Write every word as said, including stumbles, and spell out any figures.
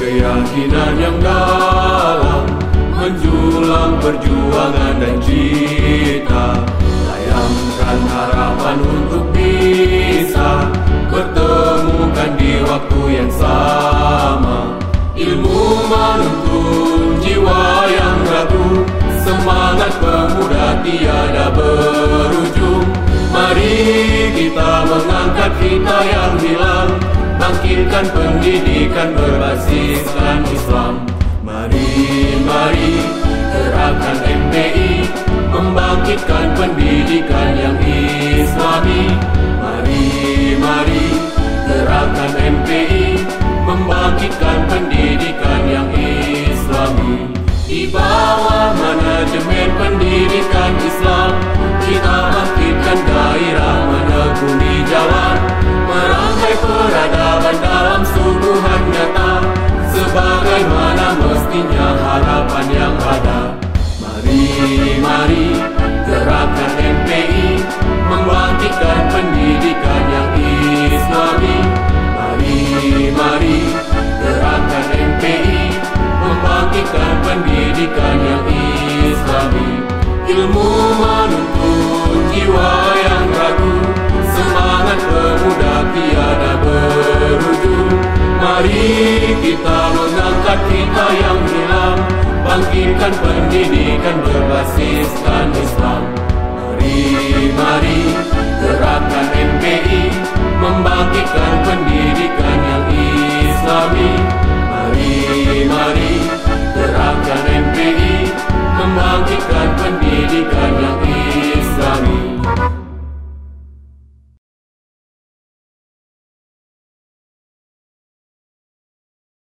keyakinan yang dalam menjulang perjuangan dan cita, layangkan harapan untuk bisa bertemukan di waktu yang sama. Ilmu menuntun jiwa yang ragu, semangat pemuda tiada berujung. Mari kita mengangkat kita yang hilang, bangkitkan pendidikan berbasiskan Islam. Mari, mari gerakan M P I membangkitkan pendidikan yang Islami. Mari, mari gerakan M P I membangkitkan pendidikan yang Islami. Di bawah manajemen pendidikan Islam, kita bangkitkan gairah menekuni jalan, merangkai peradaban dalam sungguhan nyata, sebagaimana mestinya harapan yang ada. Mari, mari gerakan M P I membangkitkan pendidikan yang Islami. Mari, mari gerakan M P I membangkitkan pendidikan yang Islami. Ilmu menuntun jiwa yang ragu, semangat pemuda tiada berujung. Mari kita mengangkat kita yang hilang, bangkitkan pendidikan berbasiskan Islam. Mari, mari gerakan M P I membangkitkan pendidikan yang Islami. Mari, mari gerakan M P I